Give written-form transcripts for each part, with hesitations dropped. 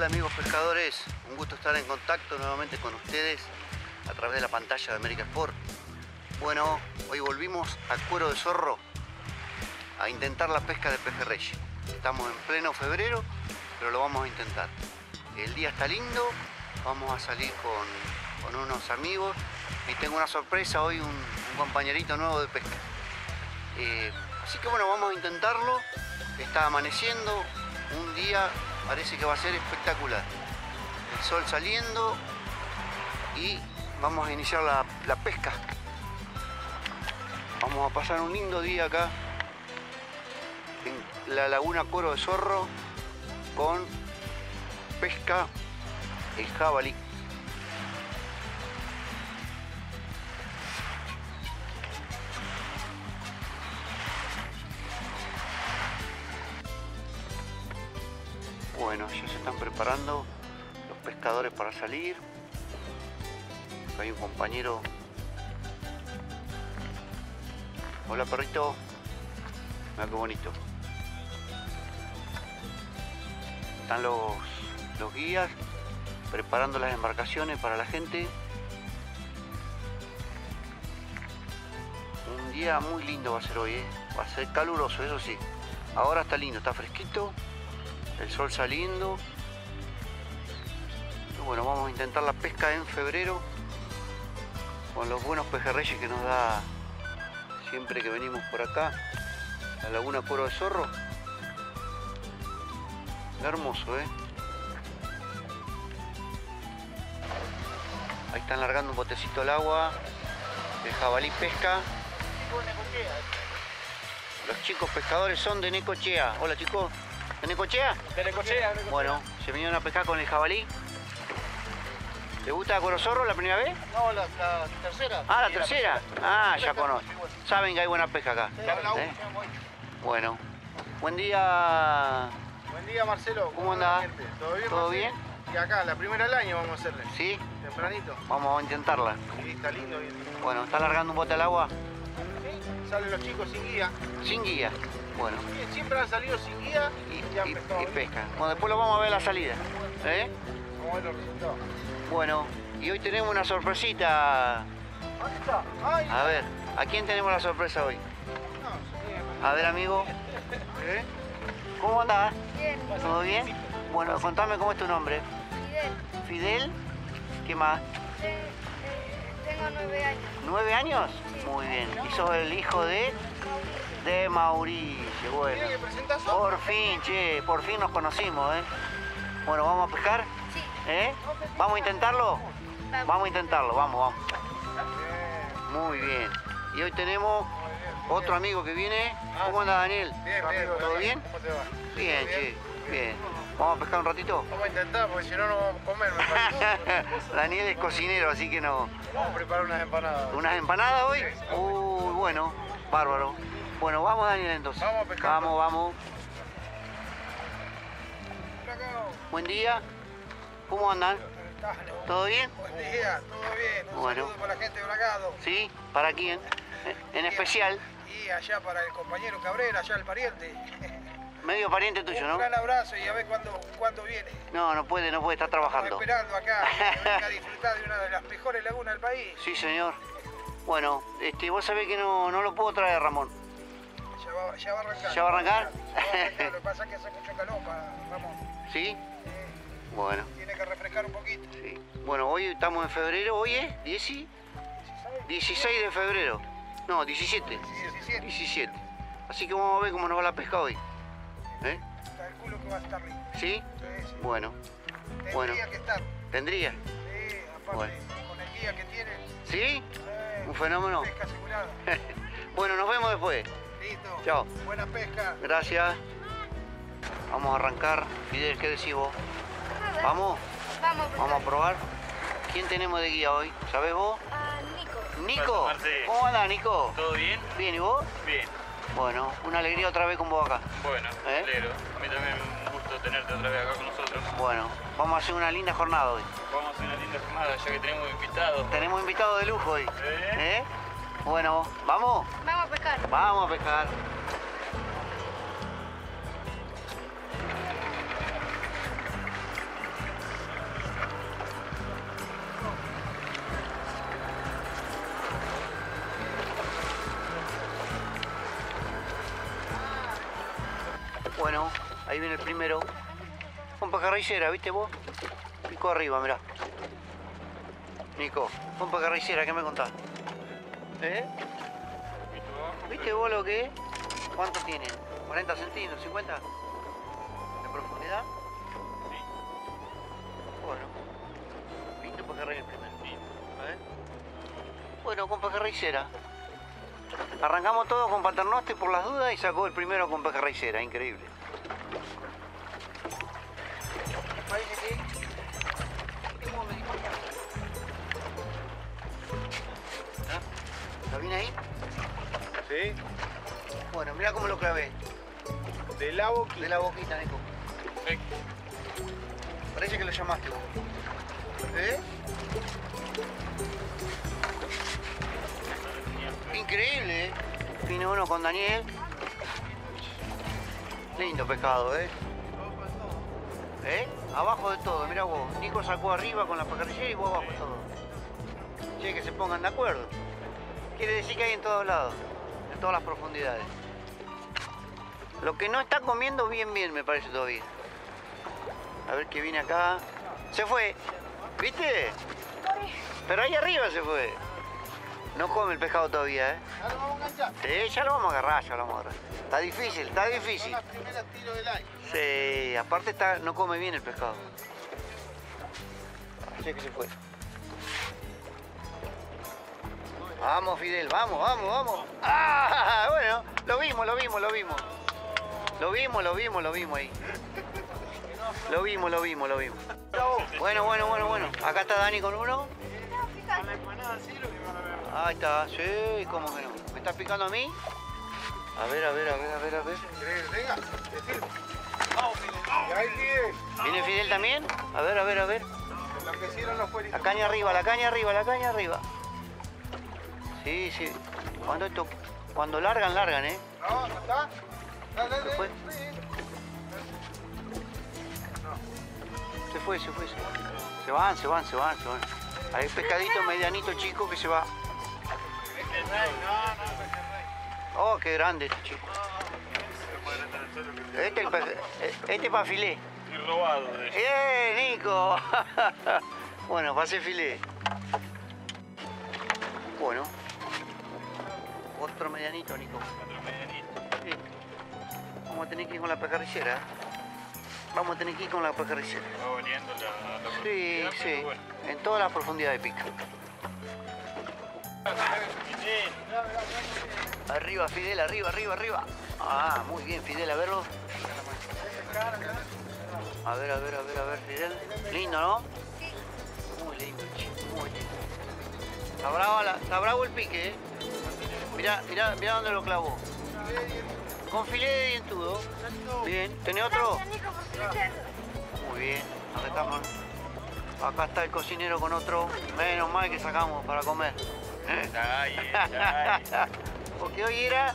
Hola amigos pescadores, un gusto estar en contacto nuevamente con ustedes a través de la pantalla de América Sport. Bueno, hoy volvimos a Cuero de Zorro a intentar la pesca de pejerrey. Estamos en pleno febrero, pero lo vamos a intentar. El día está lindo, vamos a salir con unos amigos y tengo una sorpresa hoy, un compañerito nuevo de pesca. Así que bueno, vamos a intentarlo. Está amaneciendo, un día parece que va a ser espectacular. El sol saliendo y vamos a iniciar la pesca. Vamos a pasar un lindo día acá en la laguna Cuero de Zorro con pesca el jabalí. Bueno, ya se están preparando los pescadores para salir. Acá hay un compañero. Hola perrito. Mira qué bonito. Están los guías preparando las embarcaciones para la gente. Un día muy lindo va a ser hoy, va a ser caluroso, eso sí. Ahora está lindo, está fresquito. El sol saliendo. Y bueno, vamos a intentar la pesca en febrero con los buenos pejerreyes que nos da siempre que venimos por acá, la laguna Cuero de Zorro. Hermoso, Ahí están largando un botecito al agua. El jabalí pesca. Los chicos pescadores son de Necochea. Hola chicos. ¿De Necochea? De Necochea. Bueno, se vinieron a pescar con el jabalí. ¿Te gusta Cuero Zorro la primera vez? No, la tercera. Ah, la tercera. Ah, ya conozco. Saben que hay buena pesca acá. Bueno, buen día. Buen día, Marcelo. ¿Cómo andás? ¿Todo bien? ¿Todo bien? Y acá, la primera del año vamos a hacerle. ¿Sí? Tempranito. Vamos a intentarla. Sí, está lindo. Bien. Bueno, ¿está largando un bote al agua? Sí, salen los chicos sin guía. Sin guía. Bueno. Sí, siempre han salido sin guía y han pescado. Y pescan. Bueno, después lo vamos a ver a la salida. Vamos a ver los resultados. Bueno, y hoy tenemos una sorpresita. ¿Dónde está? Ay, A ver, ¿a quién tenemos la sorpresa hoy? no, A ver, amigo. ¿Cómo andás? Bien, ¿Todo bien? Bueno, contame cómo es tu nombre. Fidel. ¿Fidel? ¿Qué más? Tengo 9 años. ¿9 años? Sí. Muy bien. Y sos el hijo de Mauricio. Bueno. ¿Tiene que presentar Por fin, che, por fin nos conocimos, Bueno, ¿vamos a pescar? Sí. ¿Vamos a intentarlo? Vamos a intentarlo, vamos. Muy bien. Y hoy tenemos otro amigo que viene. ¿Cómo anda Daniel? Bien, bien. ¿Todo bien? ¿Cómo te va? Bien, che, bien. ¿Vamos a pescar un ratito? Vamos a intentar, porque si no, no vamos a comer, me parece. Daniel es cocinero, así que no. Vamos a preparar unas empanadas. ¿Unas empanadas hoy? Uy, bueno, bárbaro. Bueno, vamos Daniel entonces. Vamos a pescar. Vamos. Buen día. ¿Cómo andan? ¿Todo bien? Buen día, todo bien. Un Bueno. saludo para la gente de Bragado. ¿Sí? ¿Para quién? En especial, Y allá para el compañero Cabrera, allá el pariente. medio pariente tuyo, Un ¿no? gran abrazo y a ver cuándo viene. No puede, está Estamos trabajando. esperando acá que venga a disfrutar de una de las mejores lagunas del país. Sí, señor. Bueno, vos sabés que no lo puedo traer, Ramón. Ya va a arrancar. ¿Ya va a arrancar? Lo que pasa es que hace mucho calor para Ramón. ¿Sí? Bueno, Tiene que refrescar un poquito. sí. Bueno, hoy estamos en febrero, hoy es 16 de febrero. No, 17. 17. Así que vamos a ver cómo nos va la pesca hoy. Calculo que va a estar rico. ¿Sí? Sí. Bueno. Tendría que estar. ¿Tendría? Sí, aparte Bueno. con el guía que tiene. ¿Sí? Un fenómeno. Pesca asegurada. Bueno, nos vemos después. Listo. Chao. Buena pesca. Gracias. Vamos a arrancar. Fidel, ¿qué decís vos? ¿Vamos? Vamos a probar. ¿Quién tenemos de guía hoy? ¿Sabés vos? Nico. ¿Nico? Marce. ¿Cómo andás, Nico? ¿Todo bien? Bien, ¿y vos? Bien. Bueno, una alegría otra vez con vos acá. Bueno, me alegro. A mí también un gusto tenerte otra vez acá con nosotros. Bueno, vamos a hacer una linda jornada hoy. Vamos a hacer una linda jornada ya que tenemos invitados. Tenemos invitados de lujo hoy. Bueno, ¿vamos? Vamos a pescar. Vamos a pescar. Bueno, ahí viene el primero. Con pejerreyera, ¿viste vos? Picó arriba, mirá. Nico, con pejerreyera, ¿qué me contás? ¿Eh? ¿Viste vos lo que es? ¿Cuánto tiene? ¿40 centímetros? ¿50? ¿De profundidad? Sí. Bueno. Lindo pejerrey el primero. ¿Eh? Bueno, con pejerreyera. Arrancamos todo con paternoste por las dudas y sacó el primero con pejerreyera, increíble. ¿Te parece que? ¿Cómo me dijo? ¿Ah? ¿Lo viene ahí? Sí, Bueno, mira cómo lo clavé. de la boquita. De la boquita, Nico. Perfecto. Parece que lo llamaste vos. ¿Eh? Increíble, ¿eh? Vino uno con Daniel. Lindo pescado, ¿eh? ¿Eh? Abajo de todo, mira vos. Nico sacó arriba con la pejerreyera y vos abajo de todo. Che, que se pongan de acuerdo. Quiere decir que hay en todos lados, en todas las profundidades. Lo que no está comiendo bien, me parece todavía. A ver qué viene acá. Se fue. ¿Viste? Pero ahí arriba se fue. No come el pescado todavía, ¿eh? ¿Ya lo vamos a enganchar? Sí, ya lo vamos a agarrar, ya lo vamos a agarrar. Está difícil, está difícil. Son las primeras tiros del año. Sí, aparte está, no come bien el pescado. Así que se fue. Vamos, Fidel, vamos, vamos, vamos. ¡Ah! Bueno, lo vimos ahí. Lo vimos. Bueno. Acá está Dani con uno. A la empanada sirve que van a ver. Ahí está, sí, ¿cómo que no? ¿Me estás picando a mí? A ver. ¿Querés que tenga? ¿Te sirve? Vamos, Fidel. Y ahí Fidel. ¿Viene Fidel también? A ver. Lo que hicieron los fueritos. La caña arriba. Sí. Cuando largan, ¿eh? No, ¿no está? Dale. ¿Se fue? Sí. Se fue. Se van. Hay pescadito medianito chico que se va. Oh, qué grande este chico. Este para filé. Y robado de eso. Nico! Bueno, pasé filé. Bueno. Otro medianito, Nico. Otro medianito. Sí. Vamos a tener que ir con la pejerreyera. Va variando la Sí. profundidad, pero bueno. En todas las profundidades pica. Fidel. Arriba, Fidel, arriba. Ah, muy bien, Fidel, a verlo. A ver, Fidel. Lindo, ¿no? Sí. Muy lindo, chico, muy lindo. Está bravo el pique, ¿eh? Mirá dónde lo clavó. Con filé de dientudo. Bien. ¿Tenés otro? Gracias, Nico, por filetearlo. Muy bien. Acá estamos. Acá está el cocinero con otro. Menos mal que sacamos para comer. Dale. Porque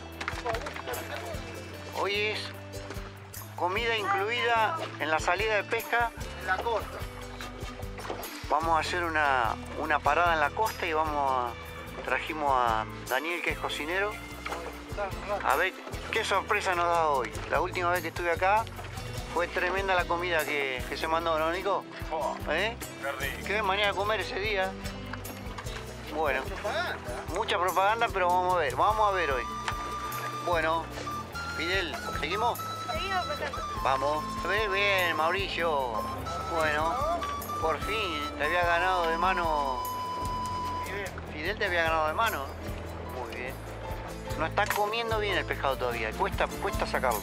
hoy es comida incluida en la salida de pesca. En la costa. Vamos a hacer una parada en la costa y trajimos a Daniel, que es cocinero. A ver qué sorpresa nos da hoy. La última vez que estuve acá fue tremenda la comida que se mandó, ¿no, Nico? Oh, ¿Eh? qué rico. ¿Qué manera de comer ese día? Bueno, Propaganda. mucha propaganda, pero vamos a ver hoy. Bueno, Fidel, ¿seguimos? Seguimos pescando. Vamos. Bien, Mauricio. Bueno, por fin te había ganado de mano. Fidel te había ganado de mano. Muy bien. No está comiendo bien el pescado todavía. Cuesta sacarlo.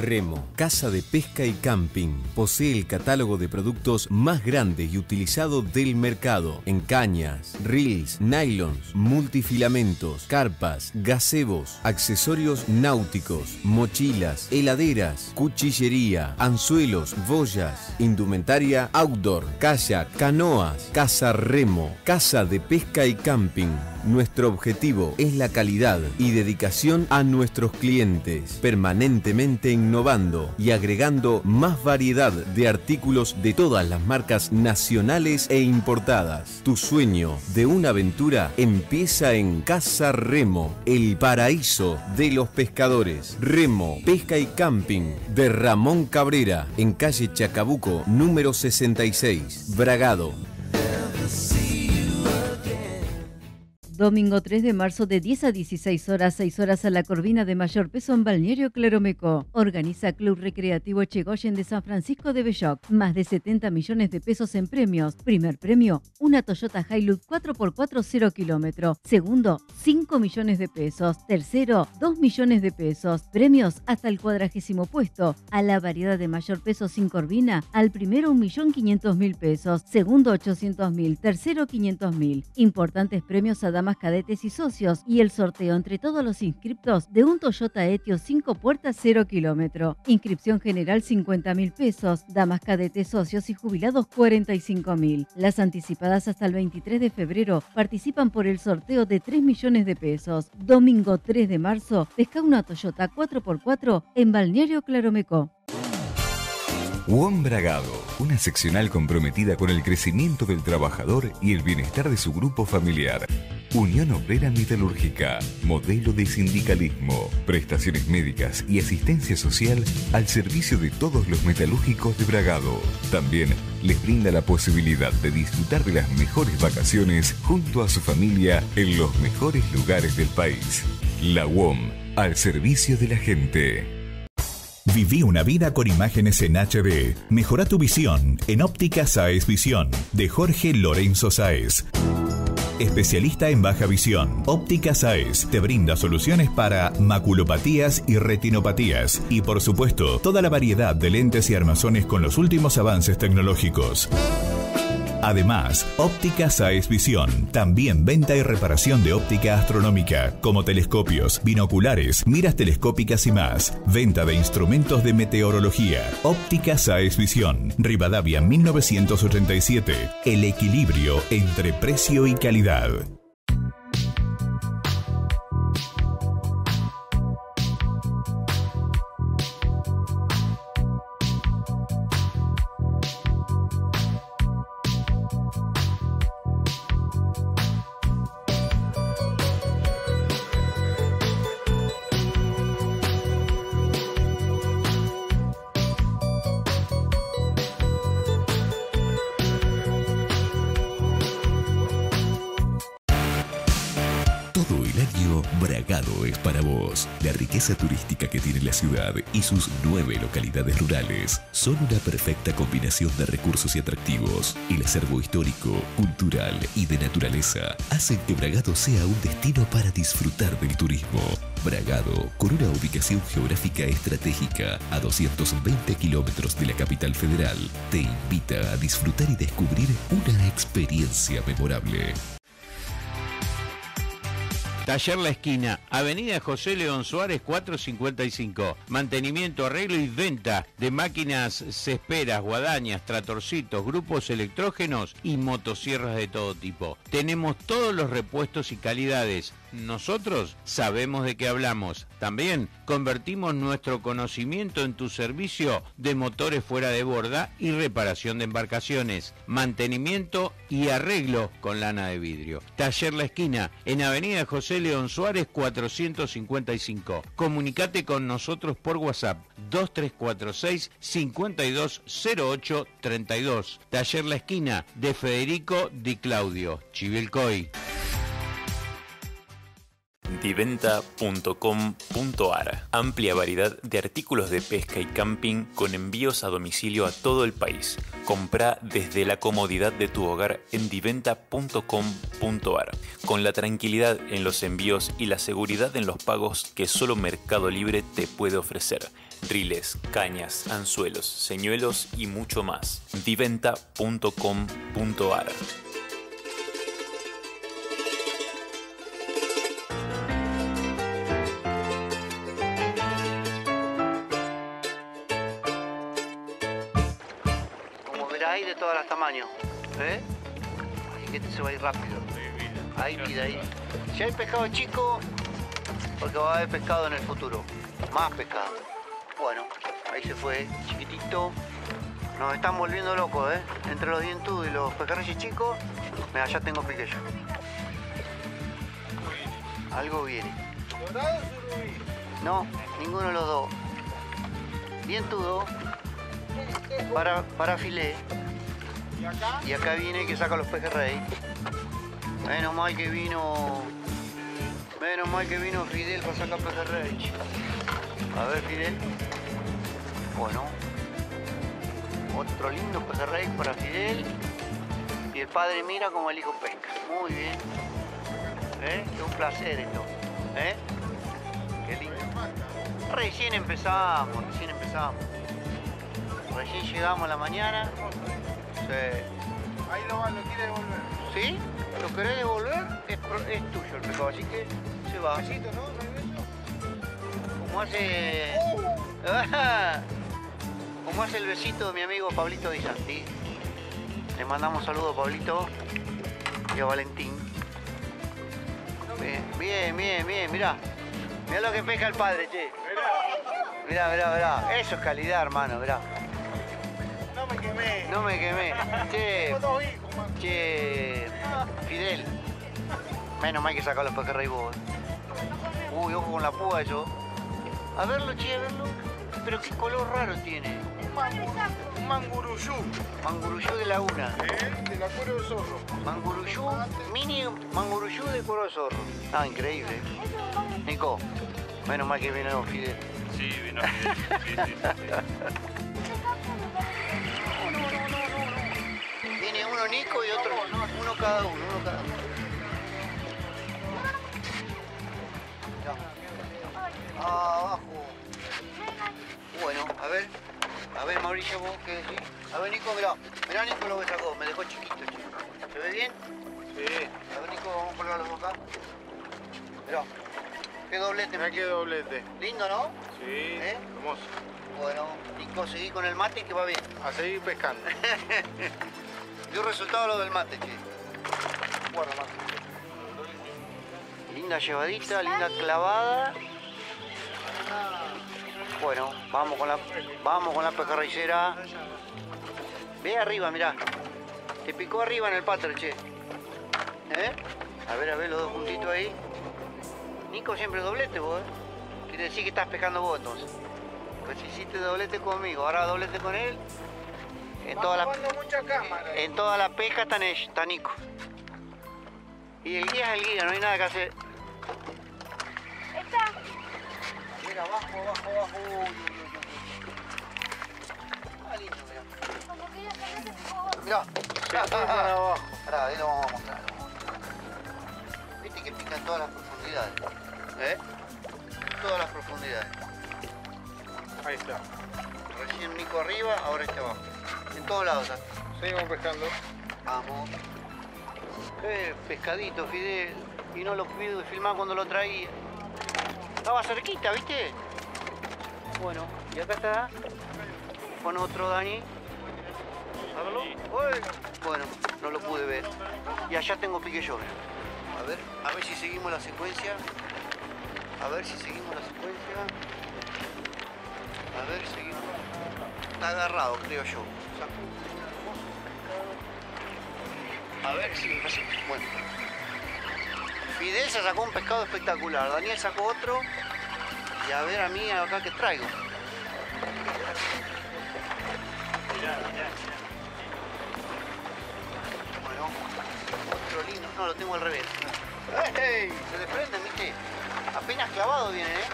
Remo, casa de pesca y camping. Posee el catálogo de productos más grande y utilizado del mercado. En cañas, reels, nylons, multifilamentos, carpas, gazebos, accesorios náuticos, mochilas, heladeras, cuchillería, anzuelos, boyas, indumentaria outdoor, kayak, canoas. Casa Remo, casa de pesca y camping. Nuestro objetivo es la calidad y dedicación a nuestros clientes, permanentemente innovando y agregando más variedad de artículos de todas las marcas nacionales e importadas. Tu sueño de una aventura empieza en Casa Remo, el paraíso de los pescadores. Remo, Pesca y Camping de Ramón Cabrera, en calle Chacabuco, número 66, Bragado. Domingo 3 de marzo de 10 a 16 horas, 6 horas a la Corvina de mayor peso en Balneario Claromeco. Organiza Club Recreativo Chegoyen de San Francisco de Belloc. Más de 70 millones de pesos en premios. Primer premio, una Toyota Hilux 4x4 0 kilómetro. Segundo, 5 millones de pesos. Tercero, 2 millones de pesos. Premios hasta el 40º puesto. A la variedad de mayor peso sin Corvina, al primero 1.500.000 pesos. Segundo 800.000. Tercero 500.000. Importantes premios a damas cadetes y socios y el sorteo entre todos los inscriptos de un Toyota Etios 5 puertas 0 kilómetro. Inscripción general 50.000 pesos, damas cadetes, socios y jubilados 45.000. Las anticipadas hasta el 23 de febrero participan por el sorteo de 3 millones de pesos. Domingo 3 de marzo, pesca una Toyota 4x4 en Balneario Claromeco. WOM Bragado, una seccional comprometida con el crecimiento del trabajador y el bienestar de su grupo familiar. Unión Obrera Metalúrgica, modelo de sindicalismo, prestaciones médicas y asistencia social al servicio de todos los metalúrgicos de Bragado. También les brinda la posibilidad de disfrutar de las mejores vacaciones junto a su familia en los mejores lugares del país. La WOM, al servicio de la gente. Viví una vida con imágenes en HD. Mejora tu visión en Óptica Sáez Visión, de Jorge Lorenzo Sáez. Especialista en baja visión, Óptica Sáez te brinda soluciones para maculopatías y retinopatías. Y por supuesto, toda la variedad de lentes y armazones con los últimos avances tecnológicos. Además, Óptica Sáez Visión, también venta y reparación de óptica astronómica, como telescopios, binoculares, miras telescópicas y más. Venta de instrumentos de meteorología. Óptica Sáez Visión, Rivadavia 1987. El equilibrio entre precio y calidad. Bragado es para vos. La riqueza turística que tiene la ciudad y sus 9 localidades rurales son una perfecta combinación de recursos y atractivos. El acervo histórico, cultural y de naturaleza hacen que Bragado sea un destino para disfrutar del turismo. Bragado, con una ubicación geográfica estratégica a 220 kilómetros de la capital federal, te invita a disfrutar y descubrir una experiencia memorable. Taller La Esquina, Avenida José León Suárez 455. Mantenimiento, arreglo y venta de máquinas cesperas, guadañas, tratorcitos, grupos electrógenos y motosierras de todo tipo. Tenemos todos los repuestos y calidades. Nosotros sabemos de qué hablamos. También convertimos nuestro conocimiento en tu servicio de motores fuera de borda y reparación de embarcaciones, mantenimiento y arreglo con lana de vidrio. Taller La Esquina, en Avenida José León Suárez 455. Comunicate con nosotros por WhatsApp 2346 520832. Taller La Esquina de Federico Di Claudio, Chivilcoy. Diventa.com.ar. Amplia variedad de artículos de pesca y camping con envíos a domicilio a todo el país. Comprá desde la comodidad de tu hogar en Diventa.com.ar. Con la tranquilidad en los envíos y la seguridad en los pagos que solo Mercado Libre te puede ofrecer. Riles, cañas, anzuelos, señuelos y mucho más. Diventa.com.ar. Como verás, hay de todos los tamaños. Así que este se va a ir rápido. Hay vida ahí. Si hay pescado chico, porque va a haber pescado en el futuro. Más pescado. Bueno, ahí se fue, chiquitito. Nos están volviendo locos, entre los dientudos y los pejerreyes chicos. Mira, ya tengo piquillo. Algo viene. ¿Dorado o surubí? No, ninguno de los dos. Dientudo para filé. ¿Y acá? Y acá viene el que saca los pejerreyes. Menos mal que vino Fidel para sacar pejerrey. A ver, Fidel. Bueno. Otro lindo pejerrey para Fidel. Y el padre mira como el hijo pesca. Muy bien. Qué un placer esto. Qué lindo. Recién empezamos. Recién llegamos a la mañana. Sí. Ahí lo quiere devolver. ¿Sí? ¿Lo querés devolver? Es tuyo el pescado, así que se va. Besito, ¿no? ¿No hay beso? Como hace... Como hace el besito de mi amigo Pablito Di Santi. Le mandamos saludos a Pablito y a Valentín. Bien, mirá. Mirá lo que pesca el padre, che. Mirá. Eso es calidad, hermano, mirá. No me quemé. Che, Fidel. Menos mal que saca los pejerrey vos. Uy, ojo con la púa eso. A verlo, che, a verlo. Pero qué color raro tiene. Un manguruyú. Manguruyú de laguna. De la cuero de zorro. Manguruyú, mini manguruyú de cuero de zorro. Ah, increíble. Nico, menos mal que vino Fidel. Sí, vino Fidel. Sí. Viene uno Nico y otro. Uno cada uno. Abajo. Bueno, a ver, Mauricio, vos qué decís. A ver, Nico, mirá Nico lo que sacó, me dejó chiquito, che. ¿Se ve bien? Sí. A ver, Nico, vamos a colgarlos acá. Mirá, qué doblete. Mirá qué doblete. Lindo, ¿no? Sí, hermoso. Bueno, Nico, seguí con el mate que va bien. A seguir pescando. Dio resultado lo del mate, che. Guarda, mate. Linda llevadita, linda clavada. Bueno, vamos con la pejerreyera. Ve arriba, mirá. Te picó arriba en el pater, che. A ver, los dos juntitos ahí. Nico, siempre doblete vos, Quiere decir que estás pescando vos, entonces. Pues hiciste doblete conmigo, ahora doblete con él. En toda la pesca está Nico. Y el guía es el guía, no hay nada que hacer. Mira, abajo. Ah, lindo, mirá. Para abajo. Ahora, ahí lo vamos a mostrar. Viste que pica en todas las profundidades. Todas las profundidades. Ahí está. Recién Nico arriba, ahora este abajo. En todos lados. Seguimos pescando. Vamos. Qué pescadito, Fidel. Y no lo pude filmar cuando lo traía. Estaba cerquita, ¿viste? Bueno, y acá está. Con otro Dani. A verlo. Bueno, no lo pude ver. Y allá tengo pique yo. A ver si seguimos la secuencia. Seguimos. Está agarrado, creo yo. A ver si... Bueno. Fidel se sacó un pescado espectacular. Daniel sacó otro. Y a ver a mí acá que traigo. Bueno, otro lindo. No, lo tengo al revés. ¡Ey! Se desprenden, ¿viste? Apenas clavado viene, ¿eh?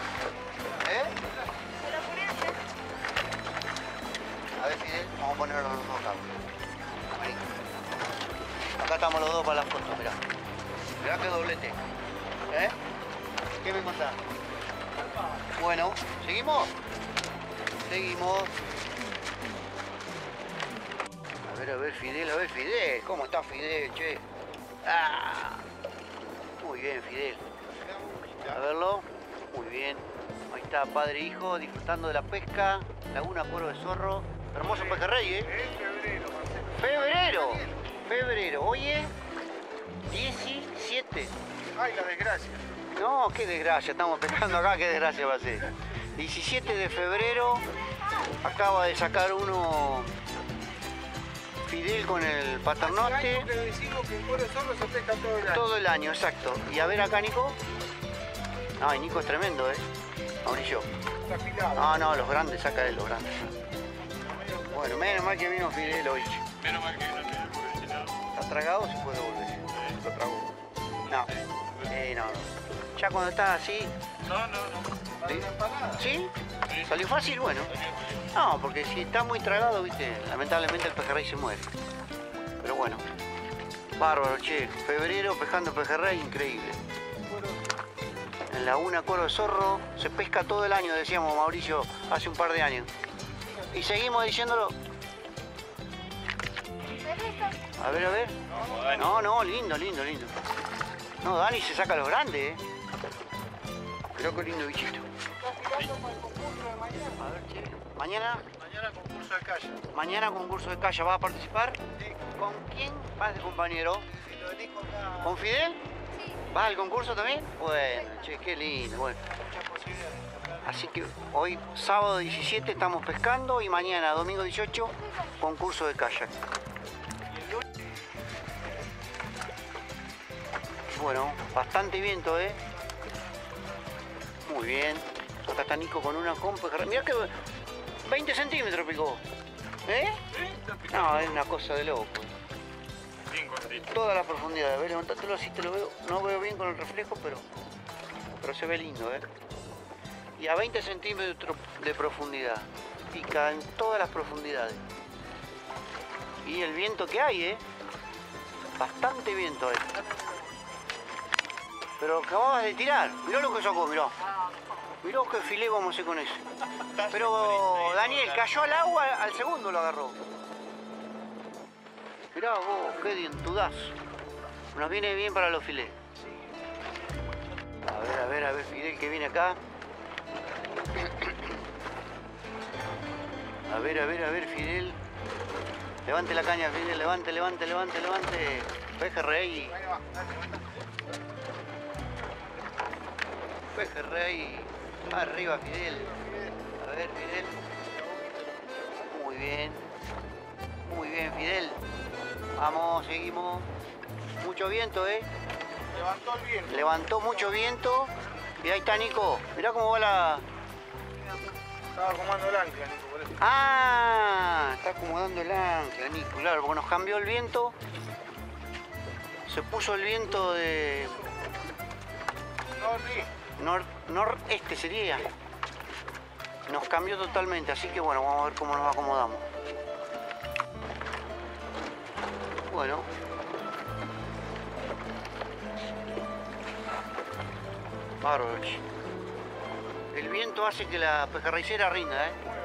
A ver, Fidel, vamos a ponerlo los dos acá. Vení. Acá estamos los dos para la foto, mirá. Mirá qué doblete. ¿Eh? ¿Qué me contás? Bueno, ¿seguimos? Seguimos. A ver, Fidel. ¿Cómo está Fidel, che? ¡Ah! Muy bien, Fidel. A verlo. Muy bien. Ahí está, padre e hijo, disfrutando de la pesca. Laguna Cuero de Zorro. Hermoso pejerrey, ¿eh? Febrero. Hoy es 17. Ay, la desgracia. No, qué desgracia. Estamos pescando acá, qué desgracia va a ser. 17 de febrero. Acaba de sacar uno Fidel con el paternoste. Hace años que decimos que el cuero de zorro se pesca todo el año. Todo el año, exacto. Y a ver acá, Nico. Ay, Nico es tremendo, ¿eh? Mauricio. Está afilado. No, los grandes, saca de los grandes. Bueno, menos mal que vino Fidel hoy. Menos mal que no tiene porque si no... ¿Está tragado o se puede volver? Lo tragó. No. No. Ya cuando está así... No. ¿Sí? ¿Sí? ¿Salió fácil? Bueno. No, porque si está muy tragado, viste, lamentablemente el pejerrey se muere. Pero bueno. Bárbaro, che. Febrero pescando pejerrey, increíble. En Laguna Cuero de Zorro se pesca todo el año, decíamos Mauricio hace un par de años. Y seguimos diciéndolo. A ver. No, lindo. No, Dani se saca los grandes, Creo que lindo bichito. A ver, che. Mañana concurso de calla. Mañana concurso de calla. ¿Vas a participar? Sí. ¿Con quién vas de compañero? Si lo elijo acá. ¿Con Fidel? Sí. ¿Vas al concurso también? Bueno, che, qué lindo. Bueno. Muchas posibilidades. Así que hoy, sábado 17, estamos pescando y mañana, domingo 18, concurso de kayak. Bueno, bastante viento, Muy bien. Acá está Nico con una compa. Mirá que 20 centímetros picó. No, es una cosa de loco. Toda la profundidad. A ver, levantátelo así, te lo veo. No veo bien con el reflejo, pero se ve lindo, Y a 20 centímetros de profundidad. Pica en todas las profundidades. Y el viento que hay, Bastante viento hay. Pero acababas de tirar. Mirá lo que sacó, mirá. Mirá qué filé vamos a hacer con eso. Pero Daniel cayó al agua, al segundo lo agarró. Mirá vos, qué dientudazo. Nos viene bien para los filés. A ver, Fidel que viene acá. A ver, Fidel. Levante la caña, Fidel, levante. Pejerrey. Pejerrey. Arriba, Fidel. A ver, Fidel. Muy bien, Fidel. Vamos, seguimos. Mucho viento, Levantó el viento. Levantó mucho viento. Y ahí está Nico. Mirá cómo va la... Estaba acomodando el ancla, Nico, por eso. Ah, está acomodando el ancla, Nico. Claro, porque nos cambió el viento. Se puso el viento de... Noreste sería. Nos cambió totalmente, así que bueno, vamos a ver cómo nos acomodamos. Bueno. Bárbaro. El viento hace que la pejerreycera rinda,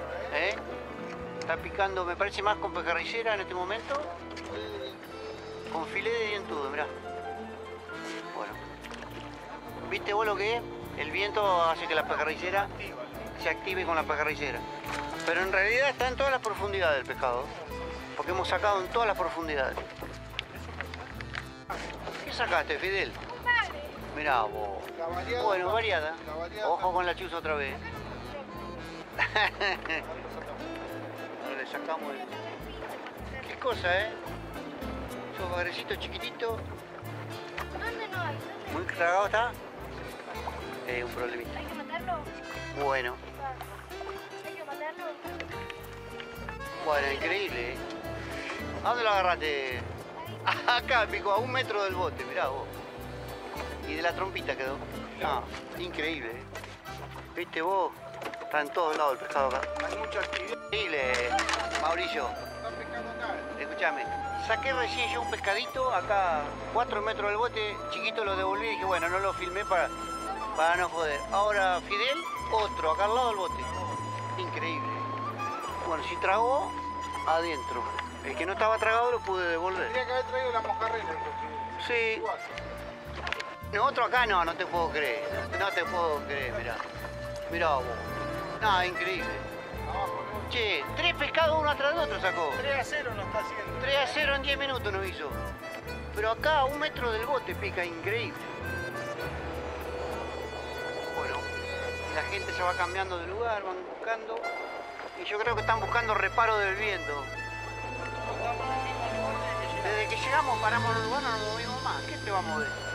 Está picando, me parece más con pejerreycera en este momento. Con filé de dientudo, mirá. Bueno. ¿Viste vos lo que es? El viento hace que la pejerreycera se active con la pejerreycera. Pero en realidad está en todas las profundidades del pescado. Porque hemos sacado en todas las profundidades. ¿Qué sacaste, Fidel? Mirá vos. Bueno, variada. Ojo con la chuza otra vez. Ahora le sacamos el... ¿Qué cosa, Esos bagrecitos chiquititos. ¿Dónde no hay? ¿Muy cargado está? Un problemita. ¿Hay que matarlo? Bueno. ¿Hay que matarlo? Bueno, increíble, ¿A dónde lo agarraste? Acá, pico, a 1 metro del bote, mirá vos. Y de la trompita quedó. No, increíble. ¿Viste vos? Está en todos lados el pescado acá. Hay mucha actividad. Increíble, Mauricio. Están pescando acá. Escúchame. Saqué recién yo un pescadito acá, 4 metros del bote, chiquito lo devolví y dije, bueno, no lo filmé para no joder. Ahora Fidel, otro, acá al lado del bote. Increíble. Bueno, si tragó, adentro. El que no estaba tragado lo pude devolver. Tendría que haber traído la mojarrera entonces. Sí. Igual. Nosotros acá no te puedo creer. No te puedo creer, mirá. Mirá vos. No, increíble. Abajo, ¿no? Che, 3 pescados uno atrás de otro sacó. 3-0 nos está haciendo. 3-0 en 10 minutos nos hizo. Pero acá a 1 metro del bote pica, increíble. Bueno, la gente se va cambiando de lugar, van buscando. Y yo creo que están buscando reparo del viento. Desde que llegamos paramos en el lugar, no nos movimos más. ¿Qué te va a mover?